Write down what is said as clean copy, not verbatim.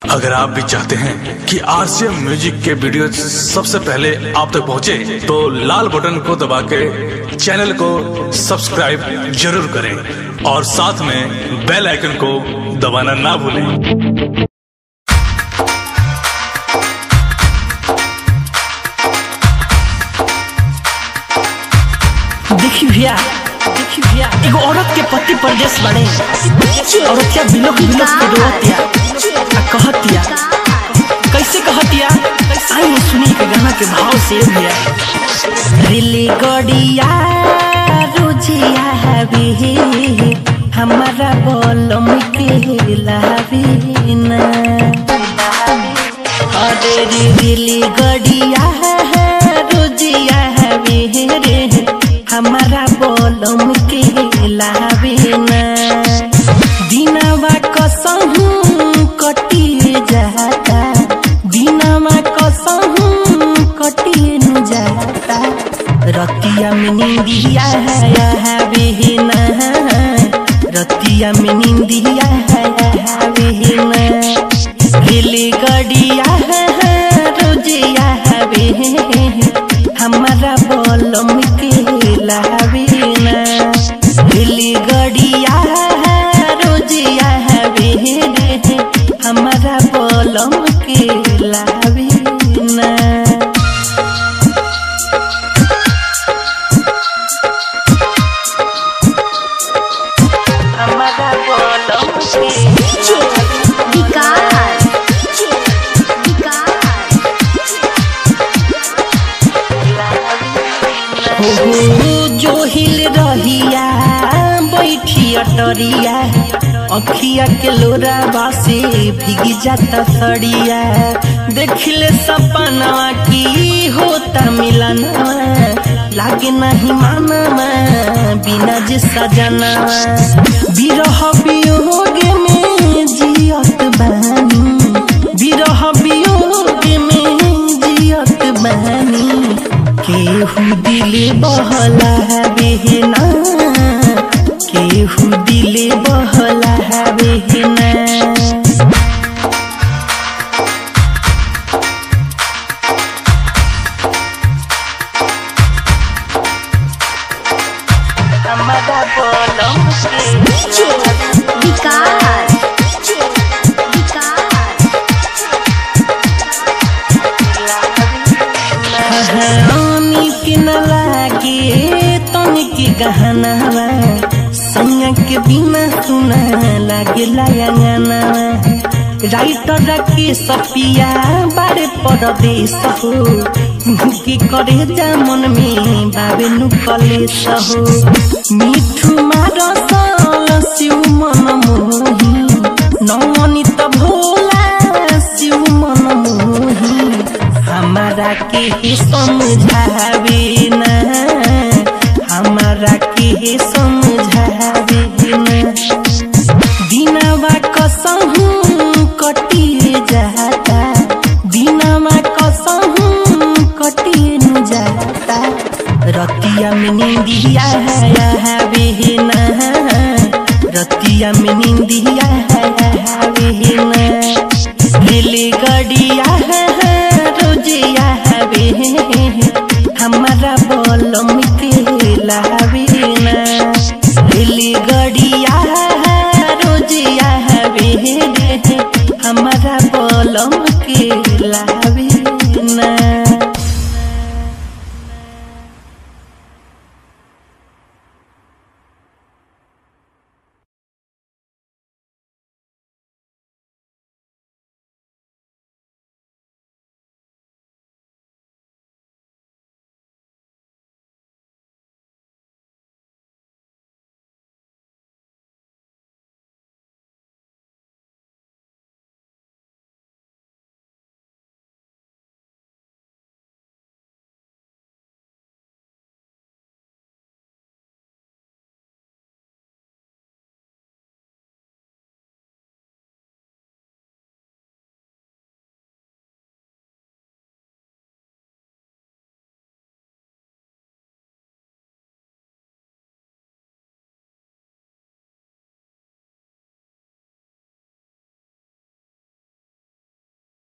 अगर आप भी चाहते हैं कि आरसीएम म्यूजिक के वीडियो सबसे पहले आप तक पहुंचे, तो लाल बटन को दबा के चैनल को सब्सक्राइब जरूर करें और साथ में बेल आइकन को दबाना ना भूलें। देखिए भैया एगो औरत के पति परदेश बने, औरतिया बिलोक के रोतिया आ कहतिया, कैसे कहतिया आई सुनी के गाना के भाव से भैया। रेली गड़िया रोजिया हवे हमारा बोलम के लावीना, अरे रेली गड़िया रोजिया हवे रे हमारा बोलम के लावेना, दिनवा कसहू कटी जाता, दिनवा कसहू कटी न जाता, रतिया में नींदिया हवेना, रतिया में नींदिया हवेना, रेली गड़िया रोजिया हवे हमारा बोलम के लावेना, रेली गड़िया रोजिया हवे हमारा बोलम के लावेना। हमारा बोलम जो हिल रहिया बैठी अटरिया, अखिया के लोरा बासे भीगी जाता सड़िया, देखिले सपना की होता मिलना, लागे नहीं मानवा बिना जे सजना, बिरह वियोग में जियत बानी, बिरह वियोग में जियत बानी, केहू दिल बहला बेहना, केहू दिल बहला बेहना। हमारा बोलम के न लागे तनिक गहनावा, संग के बिना सुना लागे लायंगनावा, राइटर के सपिया बारे परदेश हो, के करे जामन में बाबे नुकलेश हो, मिठू मारसल शिव मन मोही, नवनीत भोला शिव मन मोही, हमारा के समझावे ना, हमारा के समझावे ना, दिनवा कसहू कटी जाता, दिनवा कसहू कटी न जाता, रतिया में नींदिया हवे ना, रतिया में नींदिया हवे ना, रेली गड़िया रोजिया हवे हमारा बोलम के लावेना, रेली गड़िया रोजिया हवे हमारा बोलम के लावे।